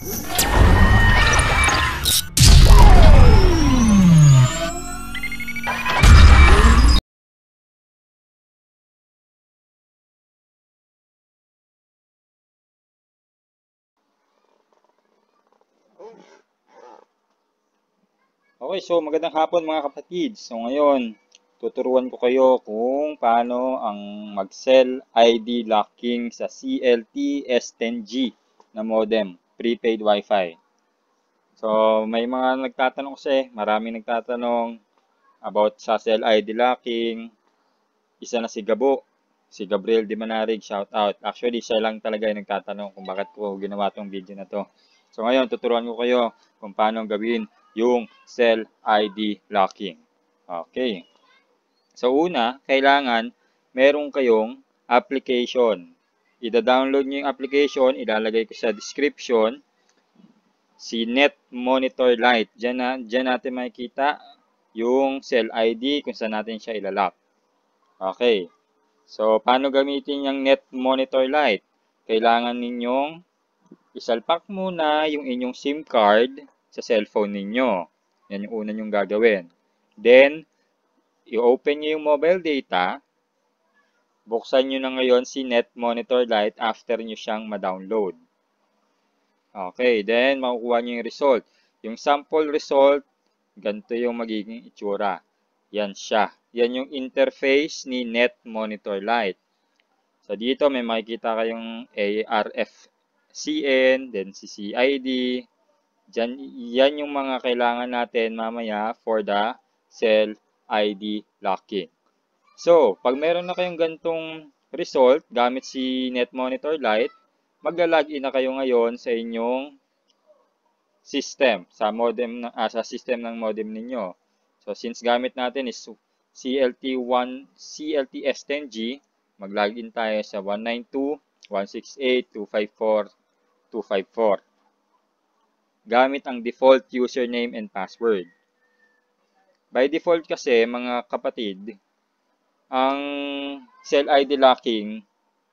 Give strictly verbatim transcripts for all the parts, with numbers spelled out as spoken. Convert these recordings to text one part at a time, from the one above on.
Okay, so magandang hapon mga kapatid. So ngayon, tuturuan ko kayo kung paano ang mag-cell I D locking sa C L T S ten G na modem, prepaid Wi-Fi. So may mga nagtatanong kasi, maraming nagtatanong about sa cell I D locking. Isa na si Gabo, si Gabriel Di Manarig, shout out. Actually, siya lang talaga yung nagtatanong kung bakit ko ginawa tong video na to. So ngayon, tuturuan ko kayo kung paano gawin yung cell I D locking. Okay. So una, kailangan meron kayong application. Ida-download nyo yung application, ilalagay ko sa description, si Net Monitor Lite. Diyan, na, diyan natin makikita yung cell I D kung saan natin siya ilalock. Okay. So, paano gamitin yung Net Monitor Lite? Kailangan ninyong isalpak muna yung inyong SIM card sa cellphone ninyo. Yan yung una nyong gagawin. Then, i-open nyo yung mobile data. Buksan nyo na ngayon si Net Monitor Lite after nyo siyang ma-download. Okay, then makukuha nyo yung result. Yung sample result, ganito yung magiging itsura. Yan siya. Yan yung interface ni Net Monitor Lite. So, dito may makikita kayong A R F C N, then C C I D. Diyan, yan yung mga kailangan natin mamaya for the cell I D locking. So, pag meron na kayong gantong result gamit si Net Monitor Lite, magla-login na kayo ngayon sa inyong system, sa modem ah, sa system ng modem ninyo. So, since gamit natin is C L T one, C L T S ten G, mag-login tayo sa one ninety-two dot one sixty-eight dot two fifty-four dot two fifty-four. Gamit ang default username and password. By default kasi, mga kapatid, ang cell I D locking,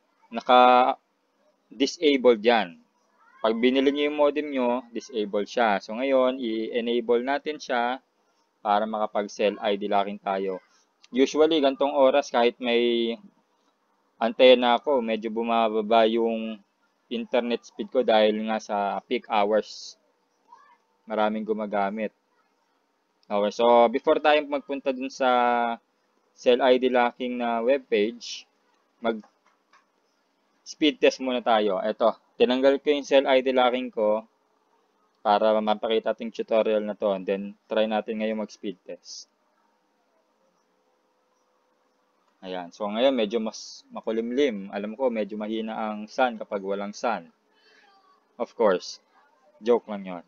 naka-disabled yan. Pag binili nyo yung modem nyo, disable siya. So ngayon, i-enable natin siya para makapag-cell I D locking tayo. Usually, gantong oras, kahit may antena ako, medyo bumababa yung internet speed ko dahil nga sa peak hours. Maraming gumagamit. Okay, so before tayo magpunta dun sa cell I D locking na webpage, mag speed test muna tayo. Ito, tinanggal ko yung cell I D locking ko para mapakita ating tutorial na to. And then, try natin ngayon mag-speed test. Ayan. So, ngayon, medyo mas makulimlim. Alam ko, medyo mahina ang sun kapag walang sun. Of course. Joke lang yun.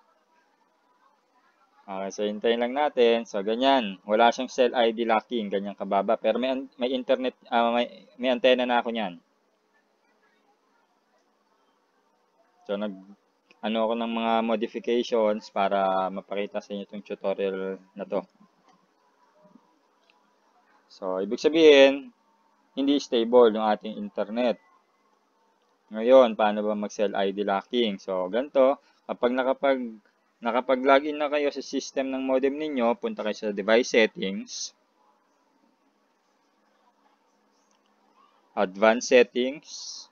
Okay, so hintayin lang natin. So, ganyan. Wala siyang cell I D locking. Ganyan kababa. Pero may, may internet, uh, may, may antena na ako niyan. So, nag, ano ako ng mga modifications para mapakita sa inyo itong tutorial na to. So, ibig sabihin, hindi stable yung ating internet. Ngayon, paano ba mag-cell I D locking? So, ganito, kapag nakapag, nakapag-login na kayo sa system ng modem ninyo, punta kayo sa device settings, advanced settings,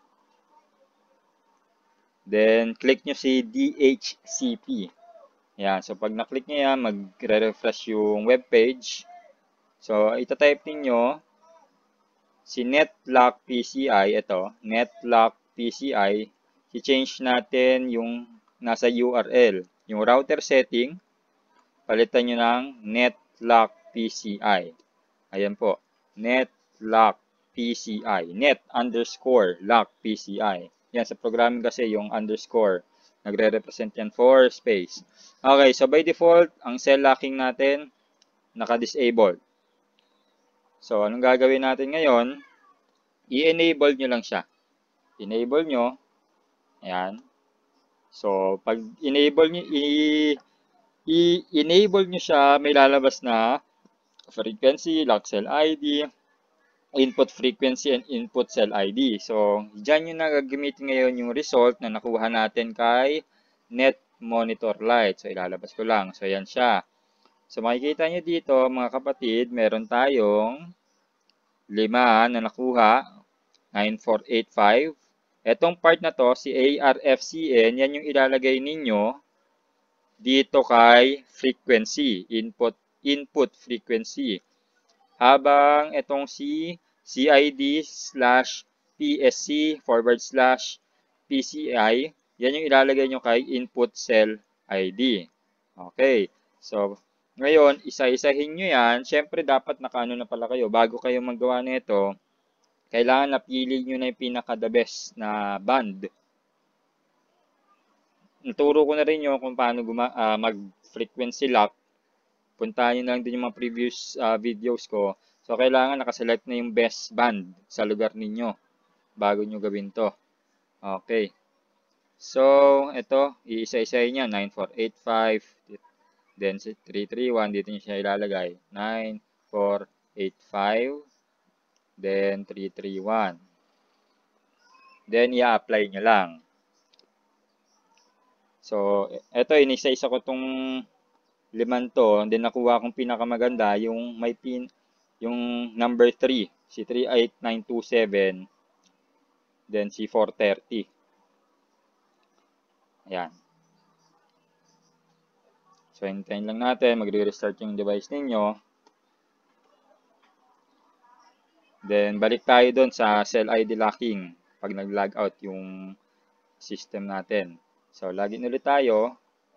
then click nyo si D H C P. Yan, so pag na-click nyo yan, magre-refresh yung web page. So, itatype ninyo si NetLock P C I, ito, NetLock P C I, i-change natin yung nasa U R L. Yung router setting, palitan nyo ng NetLock P C I. Ayan po, NetLock P C I, net underscore lock P C I. Yan, sa programming kasi yung underscore, nagre-represent yan for space. Okay, so by default, ang cell locking natin, naka-disable. So, anong gagawin natin ngayon? I-enable nyo lang siya. Enable nyo. Ayan. So, pag enable nyo, i-enable nyo siya, may lalabas na frequency, lock cell I D, input frequency, and input cell I D. So, dyan nyo na gagamitin ngayon yung result na nakuha natin kay Net Monitor Lite. So, ilalabas ko lang. So, yan siya. So, makikita nyo dito, mga kapatid, meron tayong lima na nakuha, nine four eight five. Etong part na to, si A R F C N, yan yung ilalagay ninyo dito kay frequency, input, input frequency. Habang itong si C I D slash P S C forward slash P C I, yan yung ilalagay nyo kay input cell I D. Okay. So, ngayon, isa-isahin nyo yan. Siyempre, dapat nakaano na pala kayo. Bago kayo magawa nito, kailangan napili nyo na yung pinaka-the best na band. Naturo ko na rin nyo kung paano uh, mag-frequency lock. Puntahan nyo na lang din yung mga previous uh, videos ko. So, kailangan nakaselect na yung best band sa lugar ninyo bago nyo gawin to. Okay. So, ito, iisa-isahin niya, nine four eight five, then three three one, dito nyo siya ilalagay, nine four eight five, then three three one. Then, i-apply nyo lang. So, ito, inisa-isa ko tong liman to, then nakuha kong pinakamaganda, yung may pin, yung number three, si three eight nine two seven, then si four thirty. Ayan. So, hintayin lang natin, magre-restart yung device ninyo. Then, balik tayo doon sa cell I D locking pag nag-log out yung system natin. So, login ulit tayo.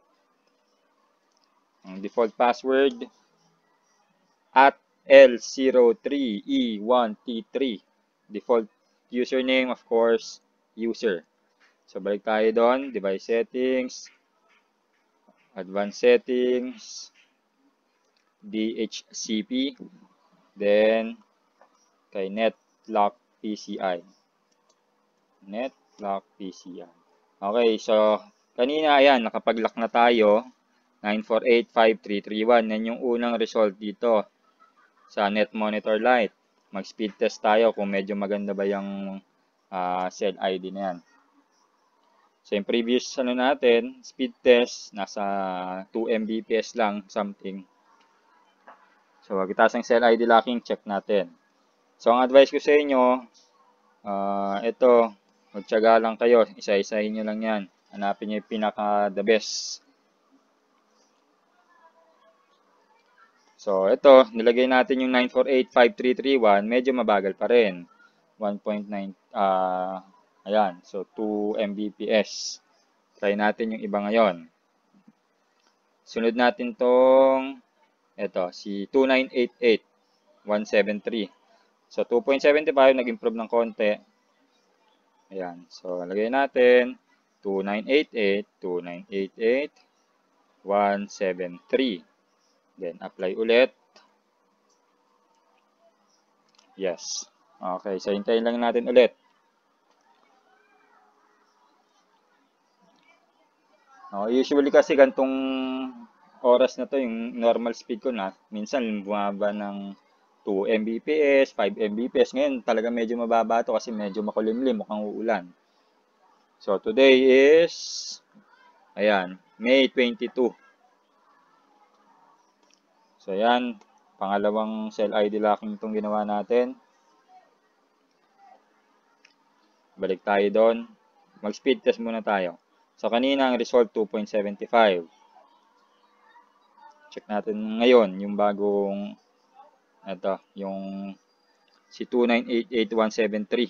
Ang default password at L zero three E one T three. Default username, of course, user. So, balik tayo doon. Device settings, advanced settings, D H C P, then kay NetLock P C I. NetLock P C I. Okay, so kanina ayan, nakapag-lock na tayo. nine four eight five three three one. Yan yung unang result dito sa Net Monitor Lite. Mag-speed test tayo kung medyo maganda ba yung uh, cell I D na yan. So, yung previous ano natin, speed test, nasa two megabits per second lang, something. So, pagkitaas ng cell I D locking, check natin. So, ang advice ko sa inyo, uh, ito, magtiyaga lang kayo, isa-isahin nyo lang yan. Hanapin nyo yung pinaka the best. So, ito, nilagay natin yung nine four eight five three three one, medyo mabagal pa rin. one point nine, uh, ayan, so two megabits per second. Try natin yung iba ngayon. Sunod natin tong, ito, si two nine eight eight one seven three. So, two point seven five, nag-improve ng konti. Ayan, so, lagay natin, two nine eight eight, two nine eight eight, one seven three. Then, apply ulit. Yes. Okay, so hintayin lang natin ulit. Oh, usually kasi gantong oras na to, yung normal speed ko na, minsan bumaba ng two megabits per second, five megabits per second. Ngayon, talaga medyo mababa to kasi medyo makulimlim, mukhang uulan. So, today is, ayan, May twenty-two. So, ayan, pangalawang cell I D locking itong ginawa natin. Balik tayo doon. Mag-speed test muna tayo. So, kanina ang result two point seven five. Check natin ngayon yung bagong, ito, yung si two nine eight eight one seven three.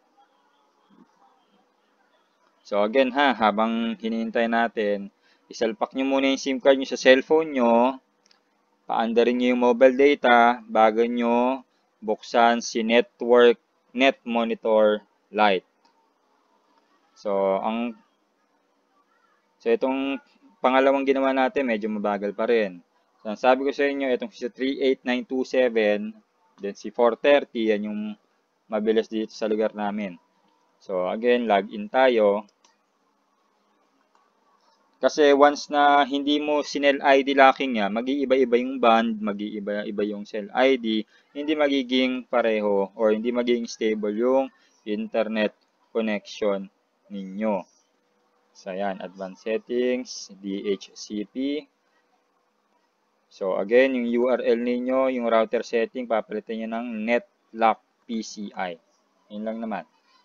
So, again ha, habang hinihintay natin, isalpak nyo muna yung SIM card nyo sa cellphone nyo. Paandarin nyo yung mobile data bago nyo buksan si network Net Monitor Lite. So, ang so itong pangalawang ginawa natin, medyo mabagal pa rin. So, ang sabi ko sa inyo, itong si three eight nine two seven, then si four thirty, yan yung mabilis dito sa lugar namin. So, again, login tayo. Kasi once na hindi mo sinel I D locking niya, mag-iiba-iba yung band, mag-iiba-iba yung cell I D, hindi magiging pareho or hindi magiging stable yung internet connection ninyo. So, ayan, advanced settings, D H C P. So, again, yung U R L ninyo, yung router setting, papalitan nyo ng NetLock P C I. Yun lang naman.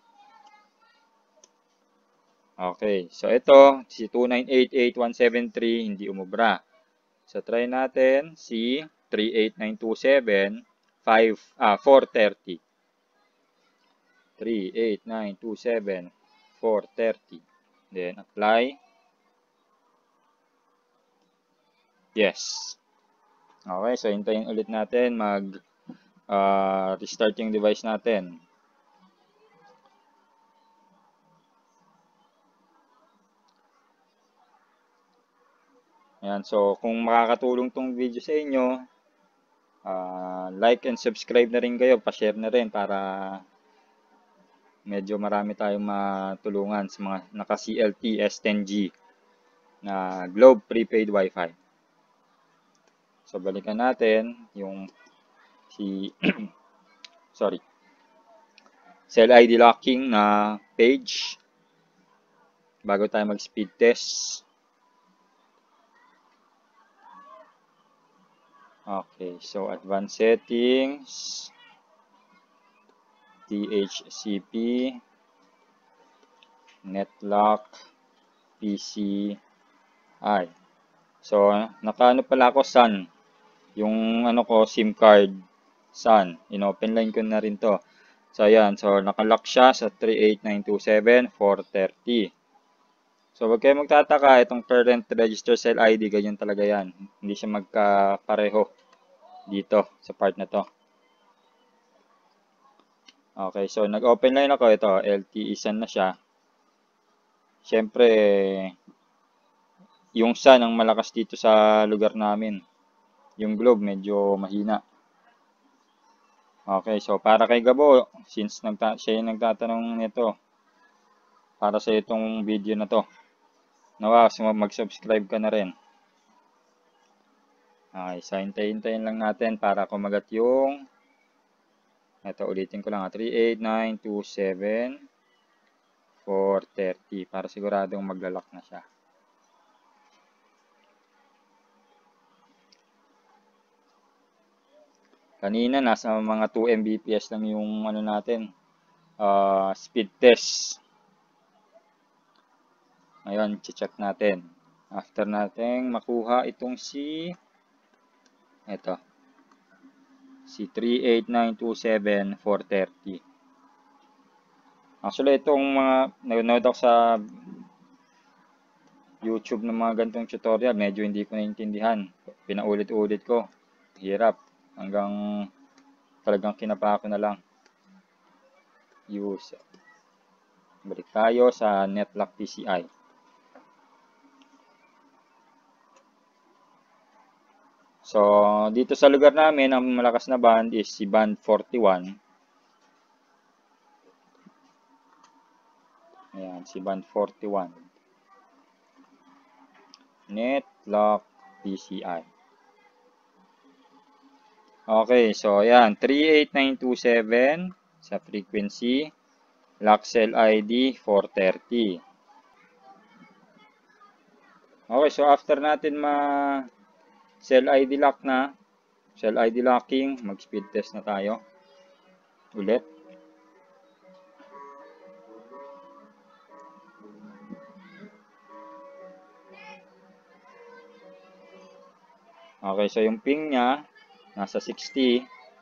Okay, so ito, si two nine eight eight one seven three, hindi umubra. So, try natin si three eight nine two seven five, ah, four thirty. three eight nine two seven four thirty. Then, apply. Yes. Okay, so hintayin ulit natin mag uh, restart yung device natin. Ayan, so kung makakatulong tong video sa inyo, uh, like and subscribe na rin kayo, pa-share na rin para medyo marami tayong matulungan sa mga naka-C L T S ten G na Globe Prepaid Wi-Fi. So balikan natin yung si sorry. Cell I D locking na page bago tayo mag-speed test. Okay, so advanced settings, D H C P, NetLock, P C I. So, nakaano pala ako Sun. Yung ano ko, SIM card Sun. In-open line ko na rin to. So, ayan. So, nakalock siya sa three eight nine two seven four thirty. So, wag kayo magtataka, itong current register cell I D, ganyan talaga yan. Hindi siya magkapareho dito sa part na to. Okay, so nag-open line ako. Ito, L T E Sun na siya. Siyempre, yung Sun ang malakas dito sa lugar namin. Yung Globe medyo mahina. Okay, so para kay Gabo, since nagta siya yung nagtatanong nito, para sa itong video na to, nawa, mag-subscribe ka na rin. Okay, so hintayin-hintayin lang natin para kumagat yung, ito ulitin ko lang, three eight nine two seven four thirty para siguradong maglalak na siya. Kanina nasa mga two megabits per second lang yung ano natin, uh, speed test. Ngayon, check natin. After natin makuha itong si ito, si three eight nine two seven four thirty. Actually, itong mga nanonood ako sa YouTube ng mga ganitong tutorial, medyo hindi ko naintindihan. Pinaulit-ulit ko. Hirap. Hanggang talagang kinapa ko na lang. Use. Balik tayo sa NetLock P C I. So, dito sa lugar namin, ang malakas na band is si band forty-one. Ayan, si band forty-one. NetLock P C I. Okay, so ayan, three eight nine two seven sa frequency, lock cell I D four thirty. Okay, so after natin ma cell I D lock na, cell I D locking, mag-speed test na tayo ulit. Okay, so yung ping niya nasa sixty.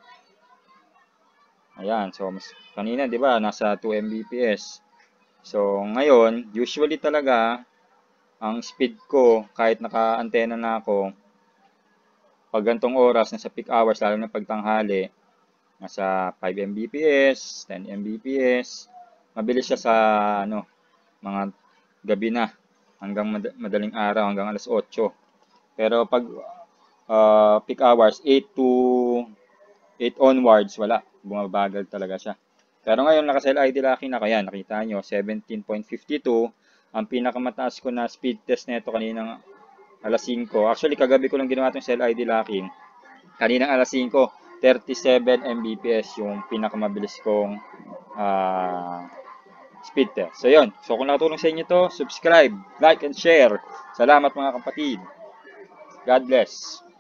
Ayan, so mas, kanina 'di ba nasa two megabits per second. So ngayon, usually talaga ang speed ko kahit naka-antena na ako pag gantong oras nasa peak hours lalo na pagtanghali, nasa five megabits per second, ten megabits per second. Mabilis siya sa ano, mga gabi na hanggang madaling araw hanggang alas otso. Pero pag uh, peak hours eight to eight onwards, wala. Bumabagal talaga siya. Pero ngayon, naka-cell I D locking ako. Yan, nakita nyo, seventeen point five two. Ang pinakamataas ko na speed test nito kaninang alas singko. Actually, kagabi ko lang ginawa itong cell I D locking. Kaninang alas singko, thirty-seven megabits per second yung pinakamabilis kong uh, speed test. So yun, so kung nakatulong sa inyo to, subscribe, like, and share. Salamat mga kapatid. God bless.